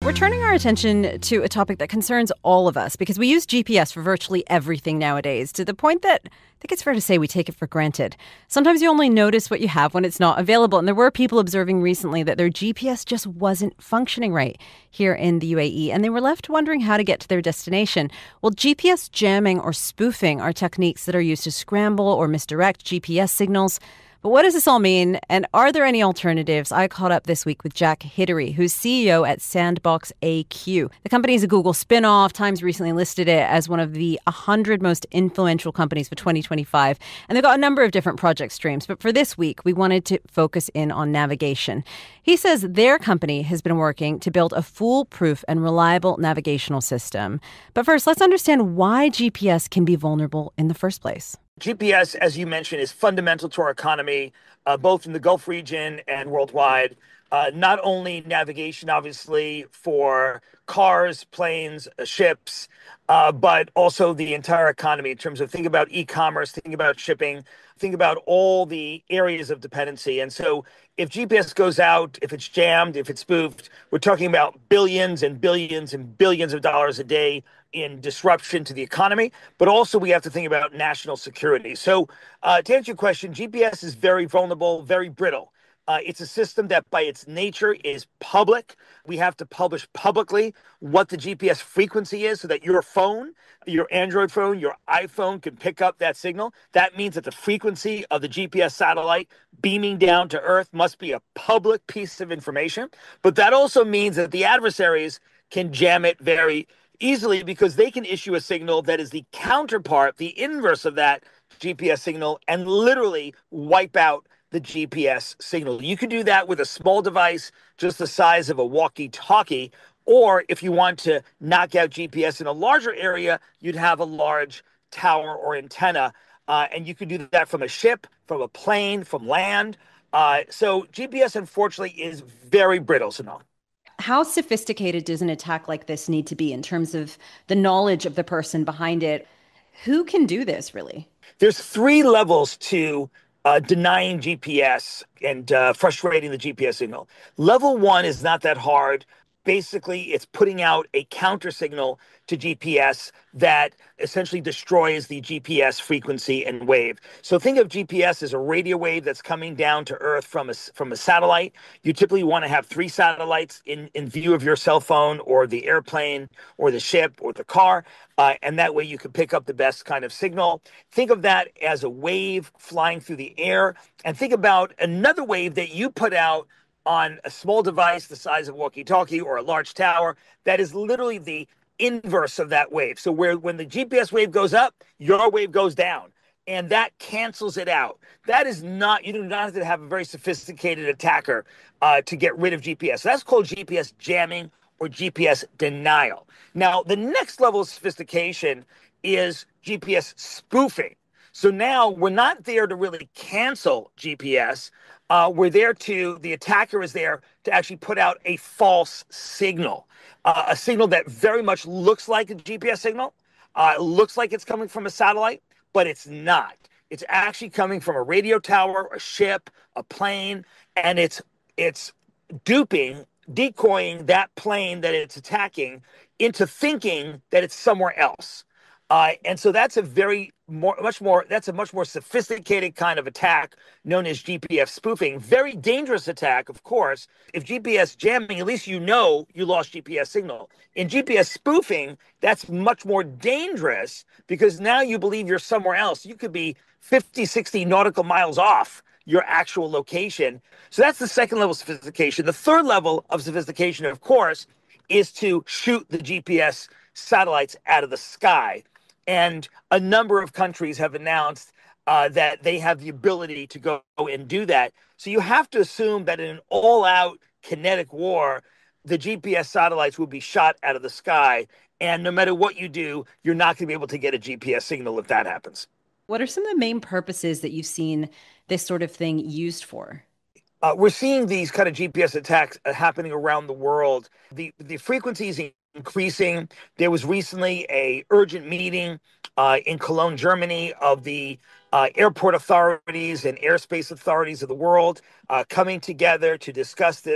We're turning our attention to a topic that concerns all of us because we use GPS for virtually everything nowadays, to the point that I think it's fair to say we take it for granted. Sometimes you only notice what you have when it's not available, and there were people observing recently that their GPS just wasn't functioning right here in the UAE, and they were left wondering how to get to their destination. Well, GPS jamming or spoofing are techniques that are used to scramble or misdirect GPS signals. But what does this all mean, and are there any alternatives? I caught up this week with Jack Hidary, who's CEO at SandboxAQ. The company is a Google spin-off. Times recently listed it as one of the 100 most influential companies for 2025. And they've got a number of different project streams. But for this week, we wanted to focus in on navigation. He says their company has been working to build a foolproof and reliable navigational system. But first, let's understand why GPS can be vulnerable in the first place. GPS, as you mentioned, is fundamental to our economy, both in the Gulf region and worldwide. Not only navigation, obviously, for cars, planes, ships, but also the entire economy in terms of think about e-commerce, think about shipping, think about all the areas of dependency. And so if GPS goes out, if it's jammed, if it's spoofed, we're talking about billions and billions and billions of dollars a day in disruption to the economy, but also we have to think about national security. So to answer your question, GPS is very vulnerable, very brittle. It's a system that by its nature is public. We have to publish publicly what the GPS frequency is so that your phone, your Android phone, your iPhone can pick up that signal. That means that the frequency of the GPS satellite beaming down to Earth must be a public piece of information. But that also means that the adversaries can jam it very easily because they can issue a signal that is the counterpart, the inverse of that GPS signal, and literally wipe out the GPS signal. You can do that with a small device just the size of a walkie-talkie, or if you want to knock out GPS in a larger area, you'd have a large tower or antenna, and you could do that from a ship, from a plane, from land. So GPS, unfortunately, is very brittle, Sonal. How sophisticated does an attack like this need to be in terms of the knowledge of the person behind it? Who can do this, really? There's three levels to denying GPS and frustrating the GPS signal. Level one is not that hard. Basically, it's putting out a counter signal to GPS that essentially destroys the GPS frequency and wave. So think of GPS as a radio wave that's coming down to Earth from a satellite. You typically want to have three satellites in view of your cell phone or the airplane or the ship or the car. And that way you can pick up the best kind of signal. Think of that as a wave flying through the air. And think about another wave that you put out on a small device the size of a walkie-talkie or a large tower that is literally the inverse of that wave. So when the GPS wave goes up, your wave goes down, and that cancels it out. That is not, you do not have to have a very sophisticated attacker to get rid of GPS. So that's called GPS jamming or GPS denial. Now, the next level of sophistication is GPS spoofing. So now we're not there to really cancel GPS. The attacker is there to actually put out a false signal, a signal that very much looks like a GPS signal, looks like it's coming from a satellite, but it's not. It's actually coming from a radio tower, a ship, a plane, and it's decoying that plane that it's attacking into thinking that it's somewhere else. And so that's a much more sophisticated kind of attack known as GPS spoofing. Very dangerous attack, of course. If GPS jamming, at least you know you lost GPS signal. In GPS spoofing, that's much more dangerous because now you believe you're somewhere else. You could be 50, 60 nautical miles off your actual location. So that's the second level of sophistication. The third level of sophistication, of course, is to shoot the GPS satellites out of the sky. And a number of countries have announced that they have the ability to go and do that. So you have to assume that in an all-out kinetic war, the GPS satellites will be shot out of the sky. And no matter what you do, you're not going to be able to get a GPS signal if that happens. What are some of the main purposes that you've seen this sort of thing used for? We're seeing these kind of GPS attacks happening around the world. The frequency is increasing. There was recently a urgent meeting in Cologne, Germany, of the airport authorities and airspace authorities of the world coming together to discuss this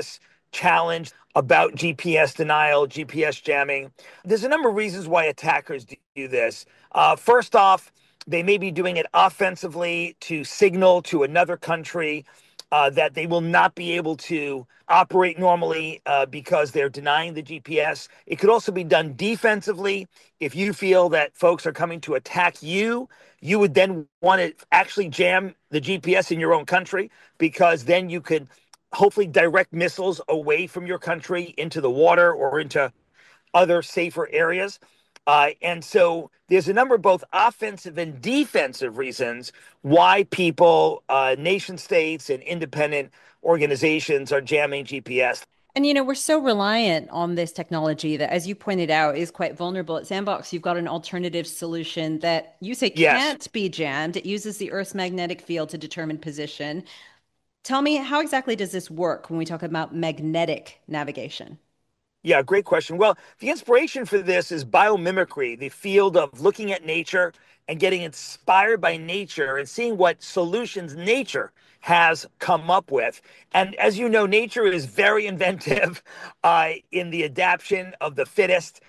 challenge about GPS denial, GPS jamming. There's a number of reasons why attackers do this. First off, they may be doing it offensively to signal to another country that they will not be able to operate normally because they're denying the GPS. It could also be done defensively. If you feel that folks are coming to attack you, you would then want to actually jam the GPS in your own country, because then you could hopefully direct missiles away from your country into the water or into other safer areas. And so there's a number of both offensive and defensive reasons why people, nation states and independent organizations are jamming GPS. And we're so reliant on this technology that, as you pointed out, is quite vulnerable. At Sandbox, you've got an alternative solution that you say Yes. can't be jammed. It uses the Earth's magnetic field to determine position. Tell me, how exactly does this work when we talk about magnetic navigation? Yeah, great question. Well, the inspiration for this is biomimicry, the field of looking at nature and getting inspired by nature and seeing what solutions nature has come up with. And as you know, nature is very inventive in the adaptation of the fittest.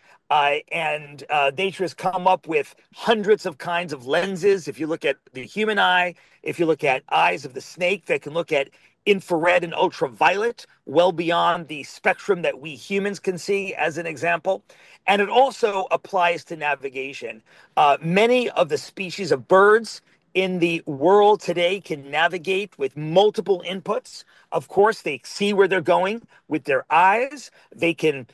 And nature has come up with hundreds of kinds of lenses. If you look at the human eye, if you look at eyes of the snake that can look at infrared and ultraviolet, well beyond the spectrum that we humans can see, as an example. And it also applies to navigation. Many of the species of birds in the world today can navigate with multiple inputs. Of course, they see where they're going with their eyes. They can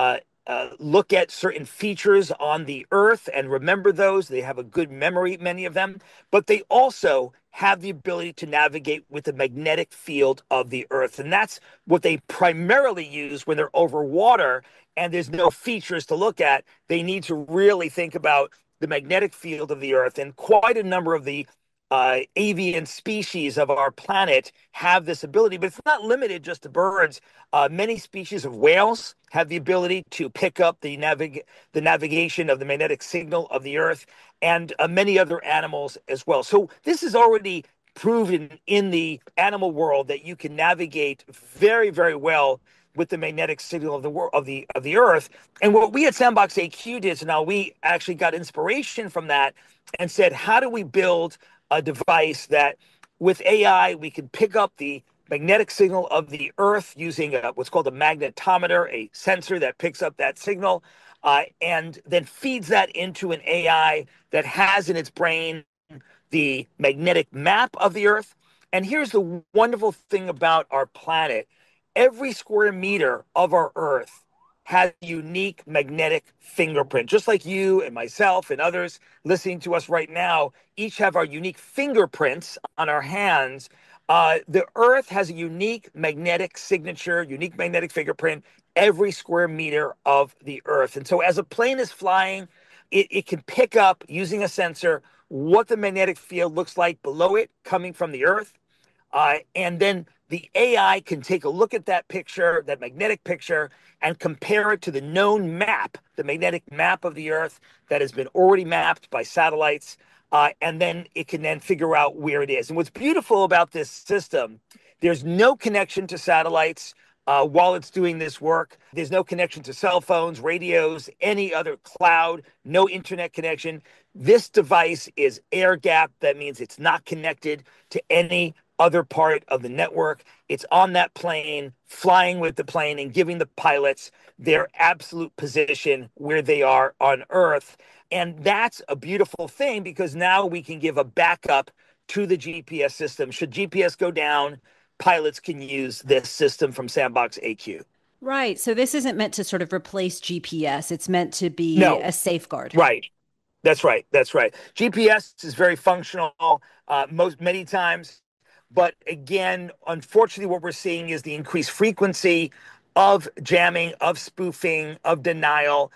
look at certain features on the earth and remember those. They have a good memory, many of them, but they also have the ability to navigate with the magnetic field of the earth. And that's what they primarily use when they're over water and there's no features to look at. They need to really think about the magnetic field of the earth. And quite a number of the avian species of our planet have this ability, but it's not limited just to birds. Many species of whales have the ability to pick up the navigation of the magnetic signal of the earth, and many other animals as well. So this is already proven in the animal world that you can navigate very, very well with the magnetic signal of the earth. And what we at SandboxAQ did, so now we actually got inspiration from that and said, how do we build a device that with AI we can pick up the magnetic signal of the earth using what's called a magnetometer, a sensor that picks up that signal, and then feeds that into an AI that has in its brain the magnetic map of the earth. And here's the wonderful thing about our planet. Every square meter of our earth has a unique magnetic fingerprint, just like you and myself and others listening to us right now, each have our unique fingerprints on our hands. The earth has a unique magnetic signature, unique magnetic fingerprint, every square meter of the earth. And so as a plane is flying, it can pick up using a sensor what the magnetic field looks like below it coming from the earth. And then the AI can take a look at that picture, that magnetic picture, and compare it to the known map, the magnetic map of the Earth that has been already mapped by satellites. And then it can then figure out where it is. And what's beautiful about this system, there's no connection to satellites while it's doing this work. There's no connection to cell phones, radios, any other cloud, no internet connection. This device is air gap. That means it's not connected to any other part of the network. It's on that plane, flying with the plane and giving the pilots their absolute position where they are on Earth. And that's a beautiful thing because now we can give a backup to the GPS system. Should GPS go down, pilots can use this system from SandboxAQ. Right. So this isn't meant to sort of replace GPS. It's meant to be No, a safeguard. right. That's right. That's right. GPS is very functional many times. But again, unfortunately, what we're seeing is the increased frequency of jamming, of spoofing, of denial.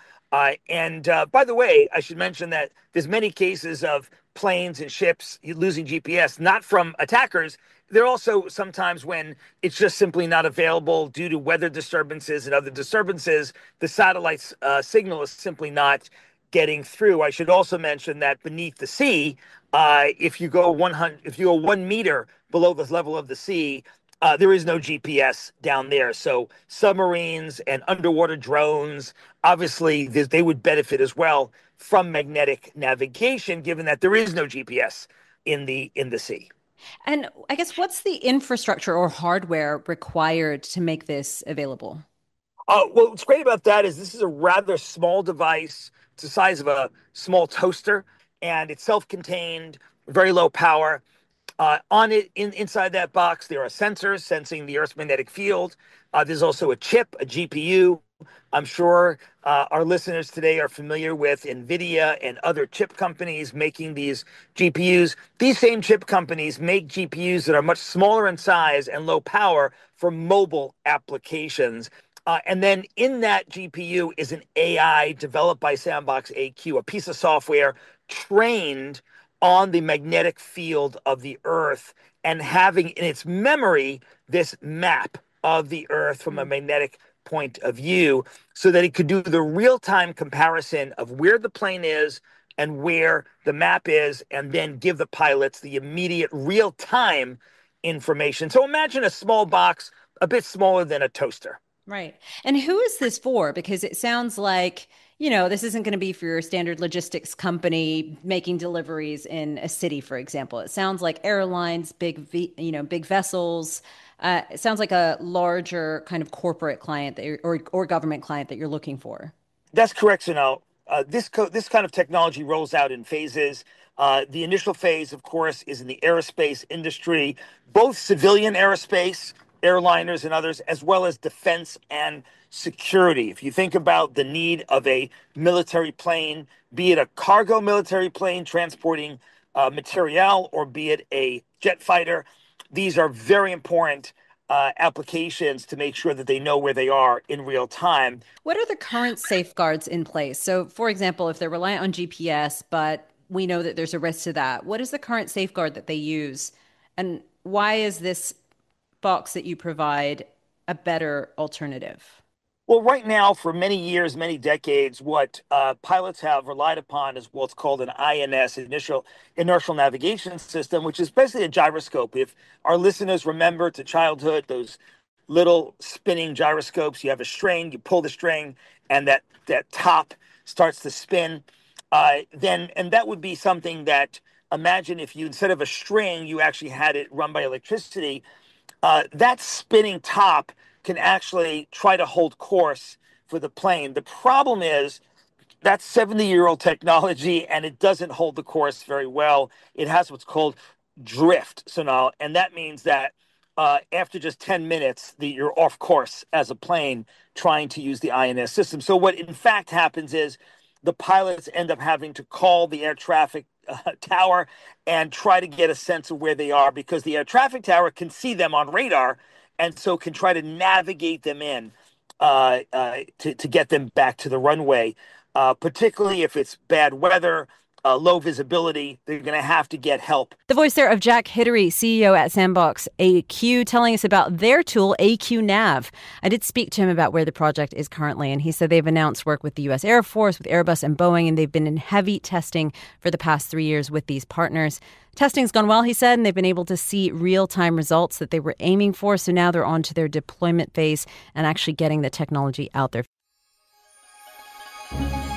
And by the way, I should mention that there's many cases of planes and ships losing GPS, not from attackers. There are also sometimes when it's just simply not available due to weather disturbances and other disturbances. The satellite's signal is simply not getting through. I should also mention that beneath the sea, if you go 100, if you go 1 meter below the level of the sea, There is no GPS down there. So submarines and underwater drones, obviously, they would benefit as well from magnetic navigation, given that there is no GPS in the sea. And I guess what's the infrastructure or hardware required to make this available? Well, what's great about that is this is a rather small device. It's the size of a small toaster, and it's self-contained, very low power. On it, inside that box, there are sensors sensing the Earth's magnetic field. There's also a chip, a GPU. I'm sure our listeners today are familiar with NVIDIA and other chip companies making these GPUs. These same chip companies make GPUs that are much smaller in size and low power for mobile applications. And then in that GPU is an AI developed by SandboxAQ, a piece of software trained on the magnetic field of the Earth and having in its memory this map of the Earth from a magnetic point of view so that it could do the real-time comparison of where the plane is and where the map is, and then give the pilots the immediate real-time information. So imagine a small box, a bit smaller than a toaster. Right. And who is this for? Because it sounds like, this isn't going to be for your standard logistics company making deliveries in a city, for example. It sounds like airlines, big vessels. It sounds like a larger kind of corporate client or government client that you're looking for. That's correct, Sonal. This kind of technology rolls out in phases. The initial phase, of course, is in the aerospace industry, both civilian aerospace, airliners and others, as well as defense and security. If you think about the need of a military plane, be it a cargo military plane transporting materiel, or be it a jet fighter, these are very important applications to make sure that they know where they are in real time. What are the current safeguards in place? So, for example, if they're reliant on GPS, but we know that there's a risk to that, what is the current safeguard that they use? And why is this box that you provide a better alternative? Well, right now, for many years, many decades, what pilots have relied upon is what's called an INS, initial inertial navigation system, which is basically a gyroscope. If our listeners remember to childhood, those little spinning gyroscopes, you have a string, you pull the string, and that top starts to spin. And that would be something that, imagine if you, instead of a string, you actually had it run by electricity. That spinning top can actually try to hold course for the plane. The problem is that's 70-year-old technology, and it doesn't hold the course very well. It has what's called drift, Sonal, and that means that after just 10 minutes, you're off course as a plane trying to use the INS system. So what in fact happens is the pilots end up having to call the air traffic tower and try to get a sense of where they are, because the air traffic tower can see them on radar and so can try to navigate them in to get them back to the runway, particularly if it's bad weather, low visibility. They're going to have to get help. The voice there of Jack Hidary, CEO at SandboxAQ, telling us about their tool, AQNav. I did speak to him about where the project is currently, and he said they've announced work with the U.S. Air Force, with Airbus and Boeing, and they've been in heavy testing for the past 3 years with these partners. Testing's gone well, he said, and they've been able to see real-time results that they were aiming for, so now they're on to their deployment phase and actually getting the technology out there.